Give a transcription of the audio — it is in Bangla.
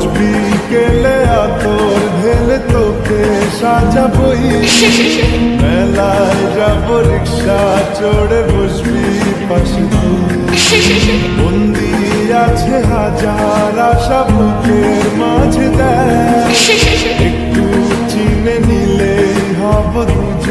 বিকেলে আতর ঢেলে তোকে সাজাবই, মেলায় যাব রিক্সা চড়ে বসবি পাশে তুই। বন্দি আছে হাজার আশা বুকের মাঝে, দেখ একটু চিনে নিলেই হব দুজন।